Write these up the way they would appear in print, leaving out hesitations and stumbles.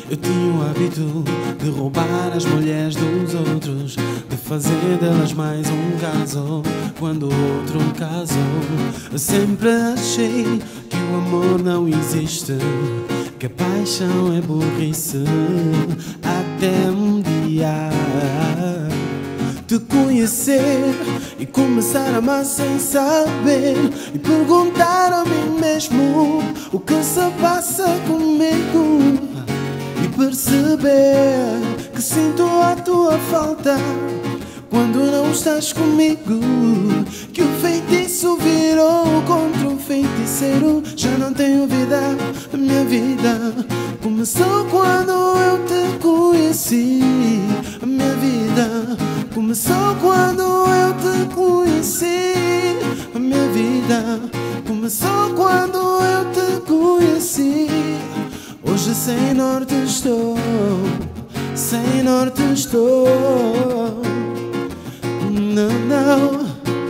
Eu tinha o hábito de roubar as mulheres dos outros, de fazer delas mais um caso quando o outro casou. Eu sempre achei que o amor não existe, que a paixão é burrice, até um dia te conhecer e começar a amar sem saber, e perguntar a mim mesmo o que se passa comigo, e perceber que sinto a tua falta quando não estás comigo, que o feitiço virou contra o feiticeiro. Já não tenho vida, a minha vida começou quando eu te conheci. A minha vida começou quando eu te conheci. A minha vida começou quando eu te conheci. Hoje sem norte estou, sem norte estou. Não, não.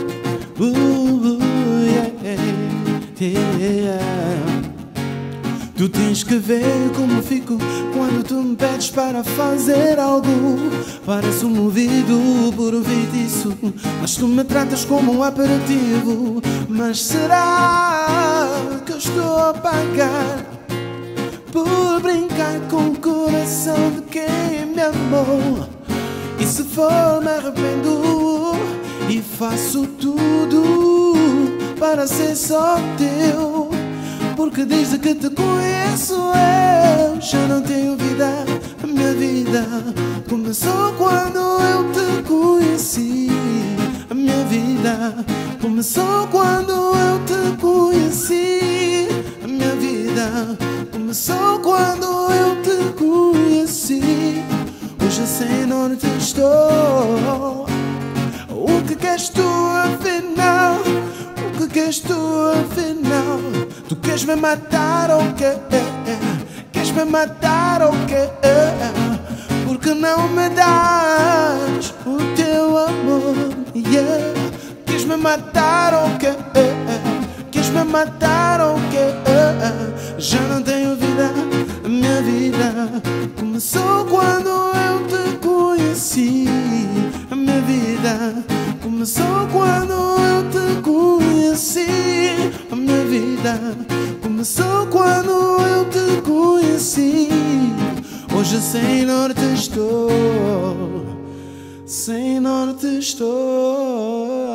Yeah. Tu tens que ver como fico quando tu me pedes para fazer algo. Pareço movido por um feitiço, mas tu me tratas como um aperitivo. Mas será que eu estou a pagar por brincar com o coração de quem me amou? E se for, me arrependo e faço tudo para ser só teu, porque desde que te conheço eu já não tenho vida. A minha vida começou quando eu te conheci. A minha vida começou quando eu te conheci. A minha vida começou quando eu te conheci. Hoje sem norte estou. O que queres tu afinal? O que queres tu afinal? Tu queres me matar ou quê? Queres me matar ou quê? Porque não me das o teu amor, yeah. Queres me matar ou quê? Queres me matar ou quê? Já não tenho vida, a minha vida começou quando eu te conheci. A minha vida começou quando eu te conheci. A minha vida começou quando eu te conheci. Hoje sem norte estou, sem norte estou.